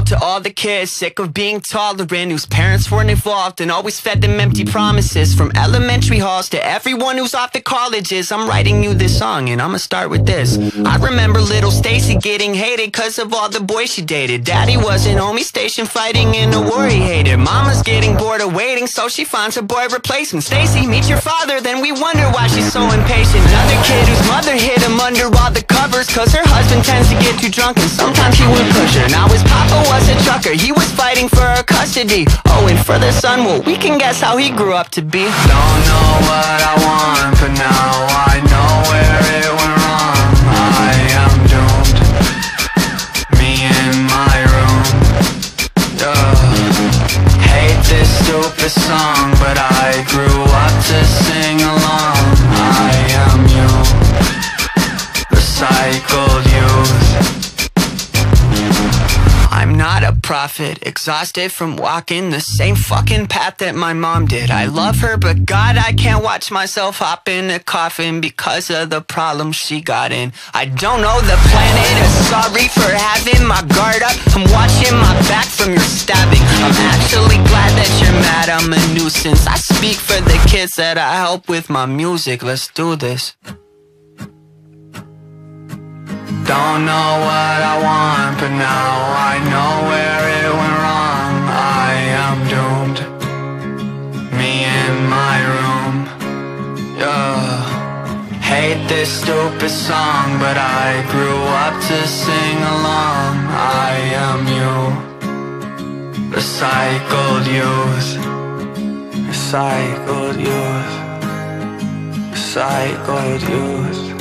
out to all the kids sick of being tolerant, whose parents weren't involved and always fed them empty promises. From elementary halls to everyone who's off at colleges, I'm writing you this song and I'ma start with this. I remember little Stacy getting hated cause of all the boys she dated. Daddy wasn't home, he's stationed fighting in a war he hated. Mama's getting bored of waiting, so she finds a boy replacement. Stacy, meet your father, then we wonder why she's so impatient. Another kid whose mother hid him under all the covers, cause her husband tends to get too drunk and sometimes he would push her. Now his papa was a trucker, he was fighting for her custody. Oh, and for the son, well, we can guess how he grew up to be. Don't know what I want, but now I know where it went wrong. I am doomed, me in my room, hate this stupid song, but I grew up to sing along. I am you, recycled youth. I'm not a prophet, exhausted from walking the same fucking path that my mom did. I love her, but God, I can't watch myself hop in a coffin because of the problems she got in. I don't know the planet is sorry for having my guard up. I'm watching my back from your stabbing. I'm actually glad that you're mad, I'm a nuisance. I speak for the kids that I help with my music. Let's do this. Don't know what I want, but now I know where it went wrong. I am doomed, me in my room, hate this stupid song, but I grew up to sing along. I am you, recycled youth, recycled youth, recycled youth.